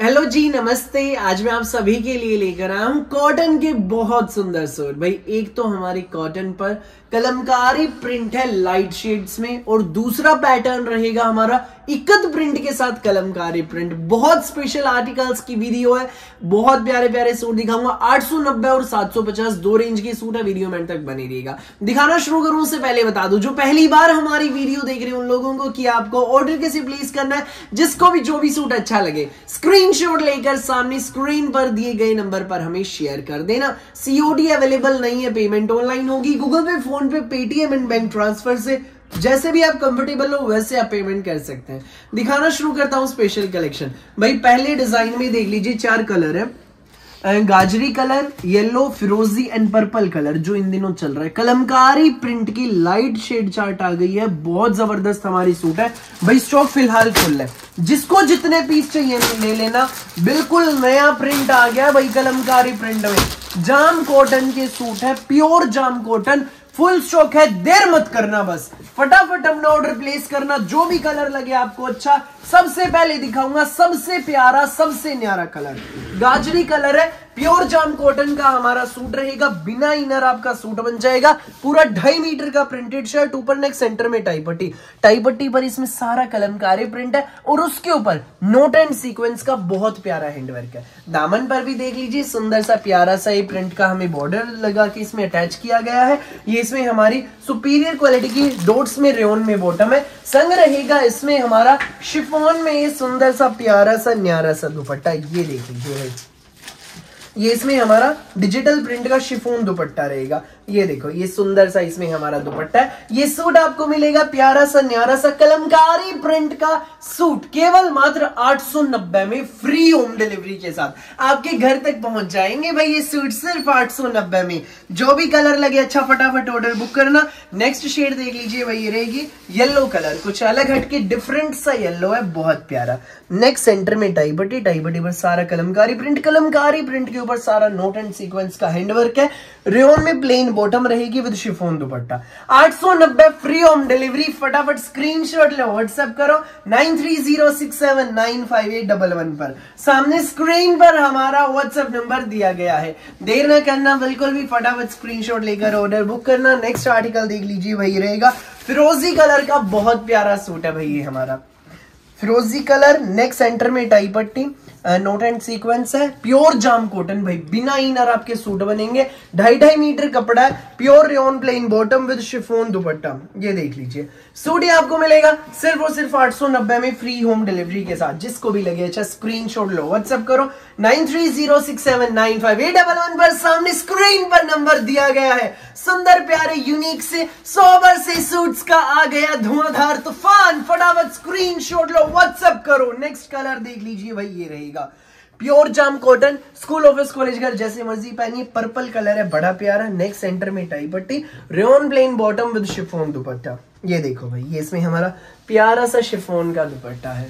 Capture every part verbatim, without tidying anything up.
Hello जी, नमस्ते। आज मैं आप सभी के लिए लेकर आया हूं कॉटन के बहुत सुंदर सूट। भाई एक तो हमारी कॉटन पर कलमकारी प्रिंट है लाइट शेड्स में, और दूसरा पैटर्न रहेगा हमारा इकत प्रिंट के साथ कलमकारी प्रिंट। बहुत स्पेशल आर्टिकल्स की वीडियो है, बहुत प्यारे प्यारे सूट दिखाऊंगा। आठ सौ नब्बे और सात सौ पचास दो रेंज के सूट है। वीडियो में एंड तक बनी रहेगा। दिखाना शुरू करूं उससे पहले बता दूं, जो पहली बार हमारी वीडियो देख रहे हैं उन लोगों को कि आपको ऑर्डर कैसे प्लेस करना है। जिसको भी जो भी सूट अच्छा लगे स्क्रीनशॉट लेकर सामने स्क्रीन पर दिए गए नंबर पर हमें शेयर कर देना। सीओडी अवेलेबल नहीं है, पेमेंट ऑनलाइन होगी। Google Pay, PhonePe, Paytm and bank transfer से जैसे भी आप कंफर्टेबल हो वैसे आप पेमेंट कर सकते हैं। दिखाना शुरू करता हूं स्पेशल कलेक्शन। भाई पहले डिजाइन में देख लीजिए, चार कलर है। गाजरी कलर, येलो, फिरोजी एंड पर्पल कलर जो इन दिनों चल रहा है। कलमकारी प्रिंट की लाइट शेड चार्ट आ गई है। बहुत जबरदस्त हमारी सूट है। भाई स्टॉक फिलहाल फुल है, जिसको जितने पीस चाहिए ले लेना। बिल्कुल नया प्रिंट आ गया भाई कलमकारी प्रिंट में। जाम कॉटन के सूट है, प्योर जाम कॉटन, फुल स्टॉक है। देर मत करना, बस फटाफट अपना ऑर्डर प्लेस करना। जो भी कलर लगे आपको अच्छा, सबसे पहले दिखाऊंगा सबसे प्यारा सबसे न्यारा कलर गाजरी कलर है। प्योर जाम कॉटन का हमारा सूट रहेगा, बिना इनर आपका सूट बन जाएगा। पूरा ढाई मीटर का प्रिंटेड शर्ट, ऊपर नेक सेंटर में टाई पट्टी। टाई पट्टी पर इसमें सारा कलमकारी प्रिंट है, और उसके ऊपर नोट एंड सीक्वेंस का बहुत प्यारा हैंडवर्क है। दामन पर भी देख लीजिए, सुंदर सा प्यारा सा ये प्रिंट का हमें बॉर्डर लगा के इसमें अटैच किया गया है। ये इसमें हमारी सुपीरियर क्वालिटी की डॉट्स में रेयन में बॉटम है। संग रहेगा इसमें हमारा शिफॉन में ये सुंदर सा प्यारा सा न्यारा सा दुपट्टा। ये देख लीजिए, ये इसमें हमारा डिजिटल प्रिंट का शिफॉन दुपट्टा रहेगा। ये देखो, ये सुंदर सा इसमें हमारा दुपट्टा है। ये सूट आपको मिलेगा प्यारा सा न्यारा सा कलमकारी प्रिंट का सूट, केवल मात्र आठ सौ नब्बे में, फ्री होम डिलीवरी के साथ आपके घर तक पहुंच जाएंगे। भाई ये सूट सिर्फ आठ सौ नब्बे में। जो भी कलर लगे अच्छा फटाफट ऑर्डर बुक करना। नेक्स्ट शेड देख लीजिए, वही रहेगी येलो कलर, कुछ अलग हटके डिफरेंट सा येलो है, बहुत प्यारा। नेक्स्ट सेंटर में टाई बटी, टाई बटी पर सारा कलमकारी प्रिंट, कलमकारी प्रिंट के ऊपर सारा नोट एंड सीक्वेंस का हैंडवर्क है। रेयन में प्लेन बॉटम रहेगी विद शिफॉन दुपट्टा। आठ सौ नब्बे फ्री होम डिलीवरी। फटाफट स्क्रीनशॉट ले व्हाट्सएप करो nine three zero six seven nine five eight one one पर। सामने स्क्रीन पर हमारा व्हाट्सएप नंबर दिया गया है। देर न करना, बिल्कुल भी फटाफट स्क्रीनशॉट लेकर ऑर्डर बुक करना। नेक्स्ट आर्टिकल देख लीजिए, वही रहेगा फिरोजी कलर का बहुत प्यारा सूट है। भाई ये हमारा फिरोजी कलर, नेक सेंटर में टाई पट्टी, नोट एंड सीक्वेंस है। प्योर जाम कॉटन, भाई बिना इनर आपके सूट बनेंगे। ढाई ढाई मीटर कपड़ा है। Pure rayon plain bottom with chiffon dupatta. ये देख लीजिए, सूट ही आपको मिलेगा सिर्फ और सिर्फ आठ सौ नब्बे में, फ्री होम डिलीवरी के साथ। जिसको भी लगे अच्छा स्क्रीनशॉट लो, व्हाट्सएप करो nine three zero six seven nine five eight one one पर। सामने स्क्रीन पर नंबर दिया गया है। सुंदर प्यारे यूनिक से सोबर से सूट्स का आ गया धुआंधार तूफान। फटाफट स्क्रीनशॉट लो, व्हाट्सएप करो। नेक्स्ट कलर देख लीजिए, भाई ये रहेगा प्योर जाम कॉटन, स्कूल ऑफिस कॉलेज घर जैसे मर्जी पहनिए। पर्पल कलर है, बड़ा प्यारा। नेक सेंटर में टाई पट्टी, rayon plain bottom with chiffon dupatta. ये देखो भाई, ये इसमें हमारा प्यारा सा शिफॉन का दुपट्टा है।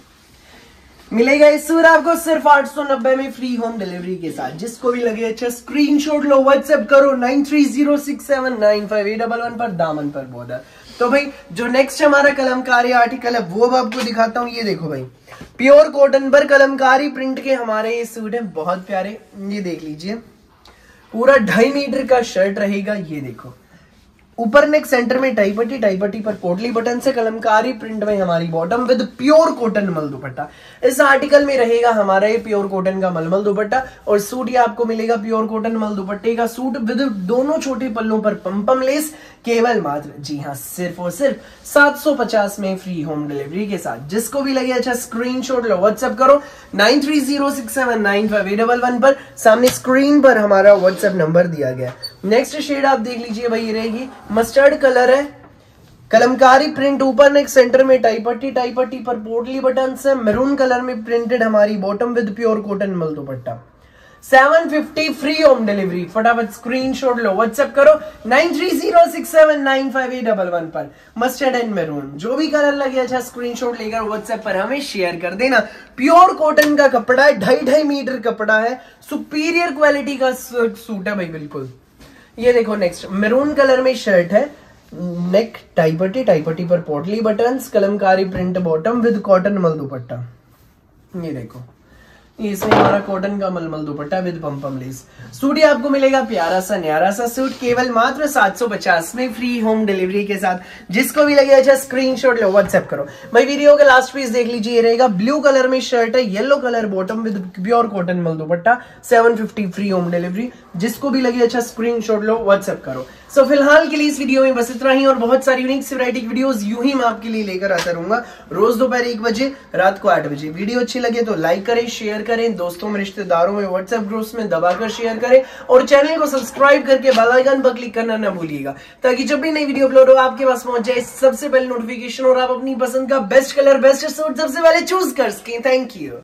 मिलेगा इस सूट आपको सिर्फ आठ सौ नब्बे में, फ्री होम डिलीवरी के साथ। जिसको भी लगे अच्छा स्क्रीनशॉट लो, व्हाट्सएप करो nine three zero six seven nine five eight one one पर। दामन पर बॉर्डर। तो भाई जो नेक्स्ट हमारा कलमकारी आर्टिकल है वो आपको दिखाता हूं। ये देखो भाई, प्योर कॉटन पर कलमकारी प्रिंट के हमारे ये सूट है, बहुत प्यारे। ये देख लीजिए, पूरा ढाई मीटर का शर्ट रहेगा। ये देखो, ऊपर नेक सेंटर में टाई पट्टी, टाई पट्टी पर पोटली बटन से कलमकारी प्रिंट में हमारी बॉटम विद प्योर कॉटन मल दुपट्टा। इस आर्टिकल में रहेगा हमारा ये प्योर कॉटन का मलमल दुपट्टा, और सूट ये आपको मिलेगा प्योर कॉटन मल दुपट्टे का सूट विद दोनों छोटे पल्लों पर पम्पम लेस, केवल मात्र जी हाँ सिर्फ और सिर्फ सात सौ पचास में, फ्री होम डिलीवरी के साथ। जिसको भी लगे अच्छा स्क्रीनशॉट लो, व्हाट्सएप करो nine three zero six seven nine five eight one one पर। सामने स्क्रीन पर हमारा व्हाट्सएप नंबर दिया गया। नेक्स्ट शेड आप देख लीजिए, भाई ये रहेगी मस्टर्ड कलर है। कलमकारी प्रिंट, ऊपर नेक सेंटर में टाई पट्टी, टाई पट्टी पर पोटली बटन से मैरून कलर में प्रिंटेड हमारी बॉटम विद प्योर कॉटन मल dupatta. Seven fifty free home delivery. फटाफट स्क्रीनशॉट लो, व्हाट्सएप करो nine three zero six seven nine five eight one one पर। मस्टर्ड एंड मैरून, जो भी कलर लगे अच्छा स्क्रीनशॉट लेकर व्हाट्सएप पर हमें शेयर कर देना। प्योर कॉटन का कपड़ा है, ढाई ढाई मीटर कपड़ा है, सुपीरियर क्वालिटी का सूट है भाई बिल्कुल। ये देखो, नेक्स्ट मैरून कलर में शर्ट है, नेक टाई पट्टी, टाई पट्टी पर पोटली buttons, Kalamkari print bottom with cotton मल दुपट्टा। ये देखो, ये इसमें हमारा कॉटन का मलमल दुपट्टा विद पम पम लेस। सूट ये आपको मिलेगा प्यारा सा न्यारा सा सूट, केवल मात्र सात सौ पचास में, फ्री होम डिलीवरी के साथ। जिसको भी लगे अच्छा स्क्रीनशॉट लो, व्हाट्सएप करो। भाई वीडियो का लास्ट पीस देख लीजिए, ये रहेगा ब्लू कलर में शर्ट है, yellow colour bottom with pure cotton मल dupatta, seven fifty free home delivery. जिसको भी लगे अच्छा स्क्रीनशॉट लो, व्हाट्सएप करो। सो so, फिलहाल के लिए इस वीडियो में बस इतना ही, और बहुत सारी यूनिक वैरायटी वीडियोस यूं ही मैं आपके लिए लेकर आता रहूंगा, रोज दोपहर एक बजे, रात को आठ बजे। वीडियो अच्छी लगे तो लाइक करें, शेयर करें, दोस्तों में, रिश्तेदारों में, व्हाट्सएप ग्रुप्स में दबाकर शेयर करें, और चैनल को सब्सक्राइब करके बेल आइकन पर क्लिक करना ना भूलिएगा, ताकि जब भी नई वीडियो अपलोड हो आपके पास पहुंच जाए सबसे पहले नोटिफिकेशन, और आप अपनी पसंद का बेस्ट कलर, बेस्ट सूट सबसे पहले चूज कर सकें। Thank you.